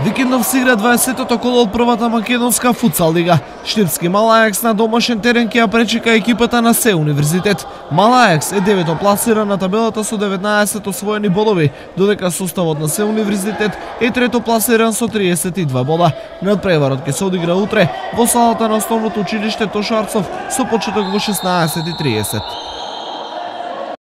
Викендов се игра 20-тото коло од првата македонска футсал лига. Штипски Мал Ајакс на домашен терен ќе ја пречека екипата на Се универзитет. Мал Ајакс е 9-то пласиран на табелата со 19 освоени бодови, додека составот на Се универзитет е 3-то пласиран со 32 бода. Надпреварот ќе се одигра утре во салата на основното училиште Тошо Арцов со почеток во 16:30.